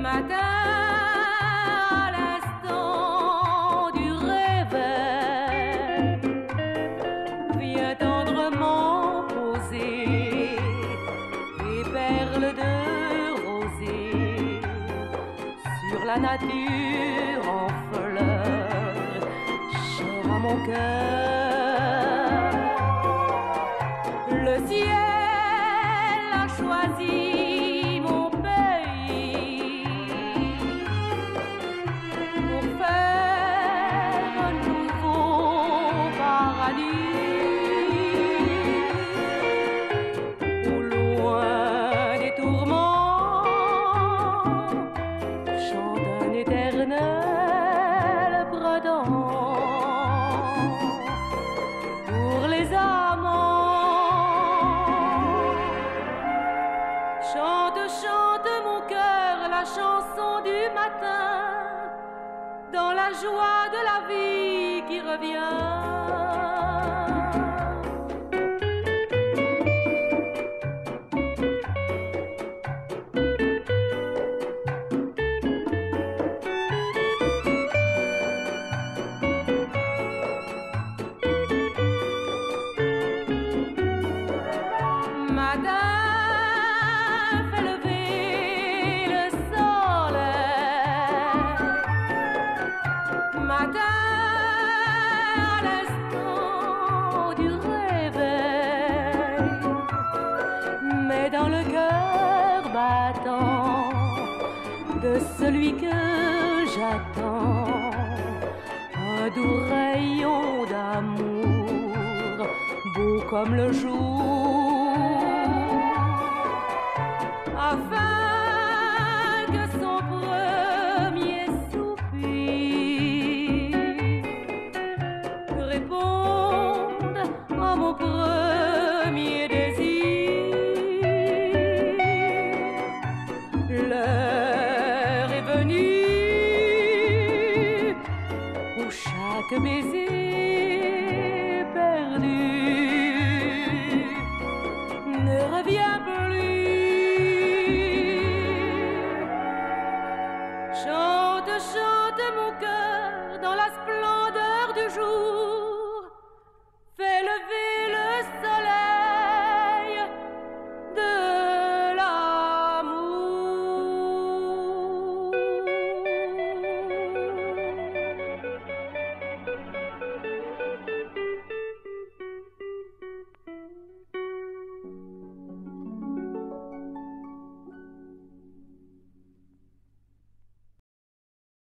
Matin à l'instant du réveil, viens tendrement poser des perles de rosée sur la nature en fleurs, chère à mon cœur. Le ciel a choisi mon pays pour faire un nouveau paradis, au loin des tourments chante un éternel printemps pour les amants. Chante, chante mon cœur la chanson du matin, dans la joie de la vie qui revient. Matin fait lever le soleil, matin à l'instant du réveil, mais dans le cœur battant de celui que j'attends, un doux rayon d'amour, beau comme le jour, afin que son premier soupir réponde à mon premier désir. L'heure est venue où chaque baiser